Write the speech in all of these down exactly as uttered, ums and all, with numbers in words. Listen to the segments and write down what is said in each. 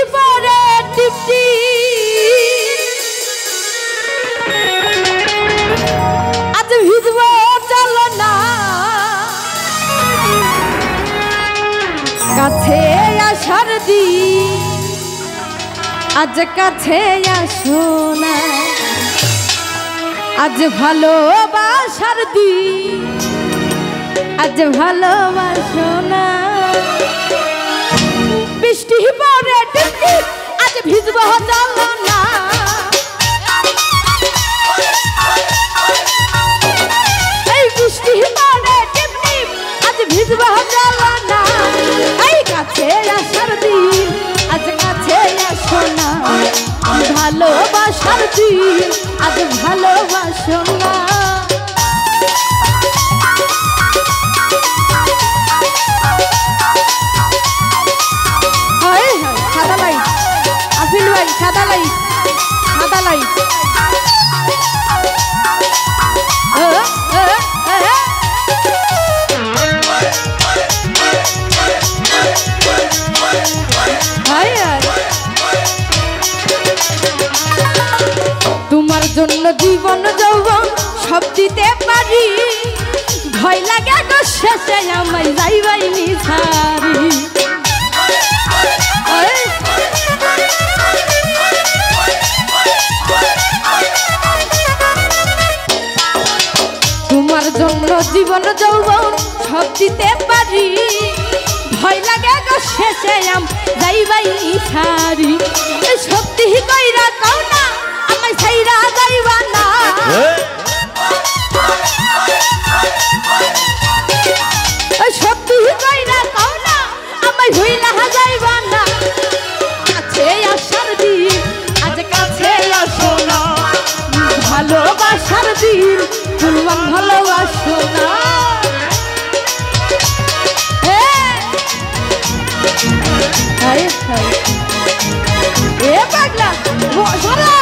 পরে টিপটি আজ ভিজব চলো না কাছে আসার দিন আজ কাছে আসো না আজ ভালোবাসার দিন আজ ভালোবাসো না বৃষ্টি পড়ে টিপটি আজ ভিজব চলো না এই বৃষ্টি পড়ে টিপটি আজ ভিজব চলো না এই কাছে আসার দিন আজ কাছে আসো না ভালোবাসার দিন আজ ভালোবাসো না সাদা লাইট আফিল ভাই সাদা লাইট সাদা লাইট তোমার জন্য জীবন যৌবন সব দিতে পারি ভয় লাগে গো শেষে আমায় যাইবাই নিছারি তোমার জন্য জীবন যৌবন সব দিতে পারি ভয় লাগে গো শেষে আম যাইবাই নিছারি সত্যি কইরা কও না আমায় ছাইরা যাইবা না সত্যি কইরা কও না আমায় ভুইলা যাইবা না কাছে আসার দিন আজ কাছে আসো না ভালোবাসার দিন কুরবান ভালোবাসো না এ পাগলা সরে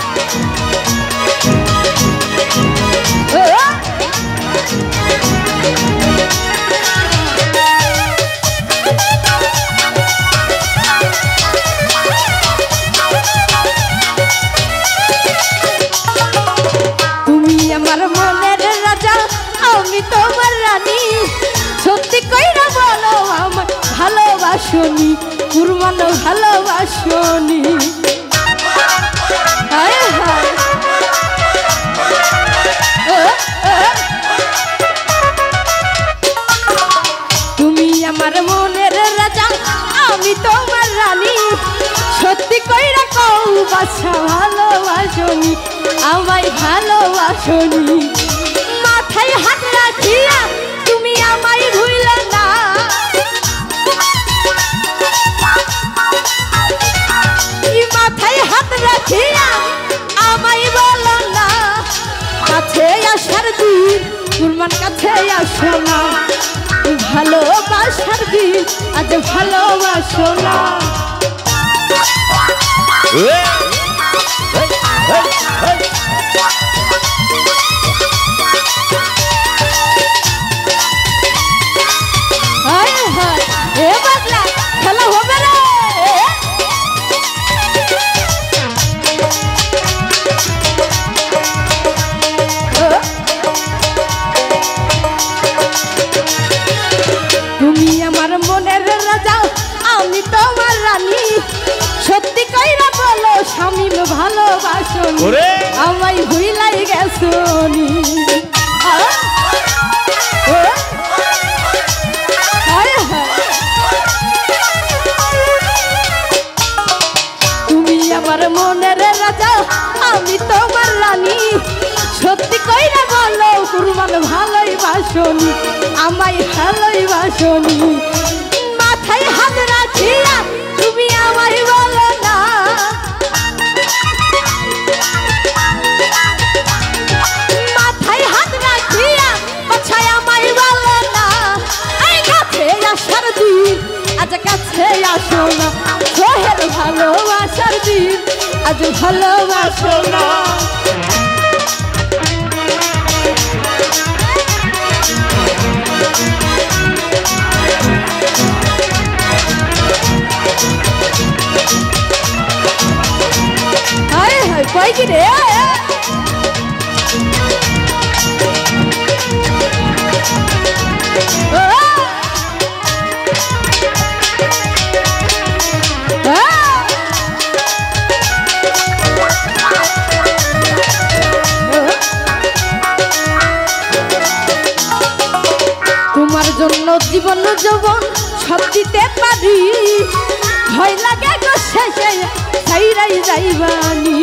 তুমি আমার মনের রাজা আমি তোমার রানী সত্যি কইরা বলো আমার ভালোবাসনি কুরবান ভালোবাসনি তুমি আমার মনের রাজা আমি তোমার রানী সত্যি কইরা কও বাছা ভালোবাসনি আমায় ভালোবাসনি মাথায় হাত রাখিয়া তুমি আমায় ভুইলে না মাথায় হাত রাখিয়া আমায় বলো না কাছে আসার দিন কুরবান কাছে আসো না ভালোবাসার দিন আজ ভালোবাসো না এ বাদলা খেলা হবে রে তুমি আমার মনের রাজা আমি তোমার রানী সত্যি কইরা বলো স্বামী ভালোবাসনি আমায় ভুইলাই গেছনি তুমি আমার মনের রাজা আমি তোমার রানী সত্যি কইরা বলো কুরবান ভালোই বাসনি আমায় ভালোই বাসনি মাথায় হাত রাখিয়া তুমি আমায় বলো না মাথায় হাত রাখিয়া বাছায় আমায় বলো না এই কাছে আসার দিন আজ কাছে আসো না সোহেল ভালোবাসার দিন আজ ভালোবাসো না We'll be right back. জীবন যৌবন সব দিতে পারি ভয় লাগে গো শেষে ছাইরাই যাইবানি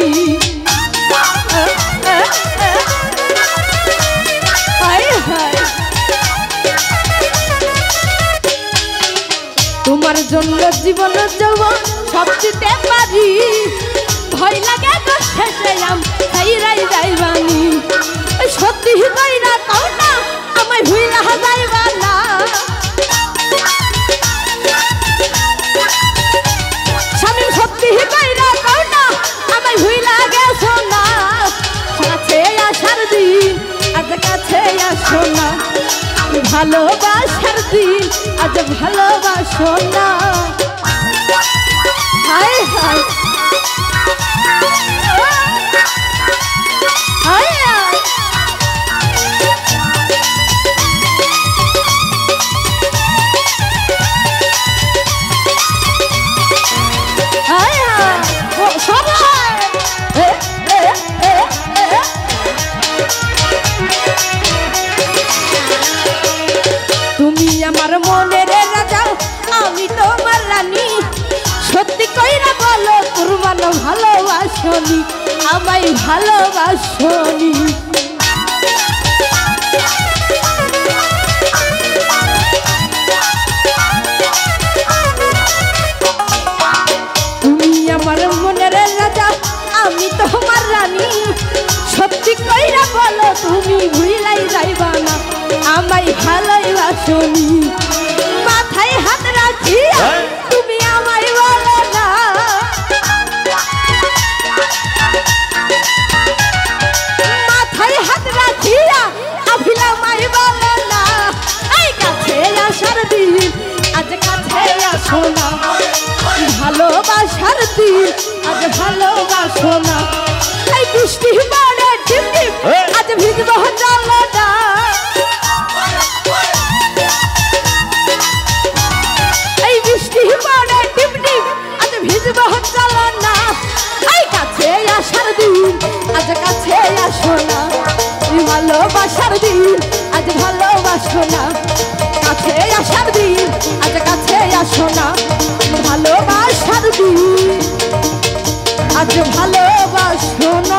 তোমার জন্য জীবন যৌবন সব দিতে পারি ভয় লাগে গো শেষে ছাইরাই যাইবানি সত্যি কইরা কও না আমায় ভুইলা যাইবা না স্বামী সত্যি কইরা কও না আমায় ভুইলা গেছো না কাছে আসার দিন আজ কাছে আসো না ভালোবাসার দিন আজ ভালোবাসো না হায় হায় হায় তুমি আমার মনের রাজা আমি তোমার রানী সত্যি কইরা বলো কুরবান ভালোবাসনি আমায় ভালোবাসনি তুমি আমার মনের রাজা আমি তোমার রানী সত্যি কইরা বলো তুমি ভুলাই যাইবা না আমায় ভালোবাসনি মাথায় হাত রাখিয়া তুমি আমায় বলো না মাথায় হাত রাখিয়া আভিলা আমায় বলো না এই কাছে আসার দিন আজ কাছে আসো না ভালোবাসার দিন আজ ভালোবাসো না এই বৃষ্টি পড়ে টিপ টিপ আজ ভিজবো চলো না এই বৃষ্টি পড়ে টিপ টিপ আজ ভিজবো চলো না এই কাছে আসার দিন আজ কাছে আসো না ভালোবাসার দিন আজ ভালোবাসো না কাছে আসার দিন আজ কাছে আসো না ভালোবাসার দিন আজ ভালোবাসো না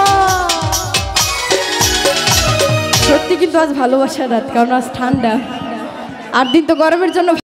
সত্যি কিন্তু আজ ভালোবাসার রাত কারণ আজ ঠান্ডা আর দিন তো গরমের জন্য